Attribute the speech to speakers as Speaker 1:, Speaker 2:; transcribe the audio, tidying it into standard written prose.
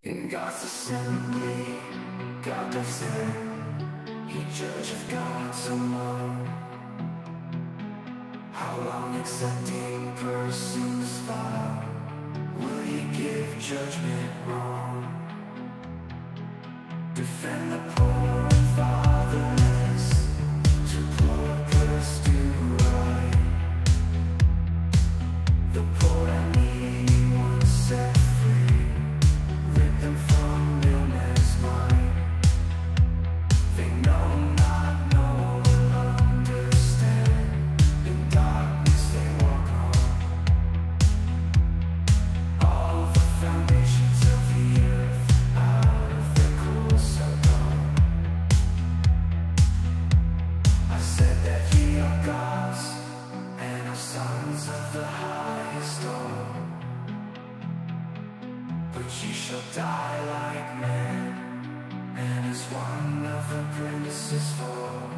Speaker 1: In God's assembly, God doth stand, He judgeth gods alone. How long accepting persons vile will He give judgment wrong? Defend the poor and fatherless, to poor oppress do right. The poor and needy ones set free, rid them from illness might. They know not, no will understand, in darkness they walk on. All the foundations of the earth out of their course are gone. I said that ye are gods, and are sons of the highest all. But ye shall die like men, and as one of the apprentices fall.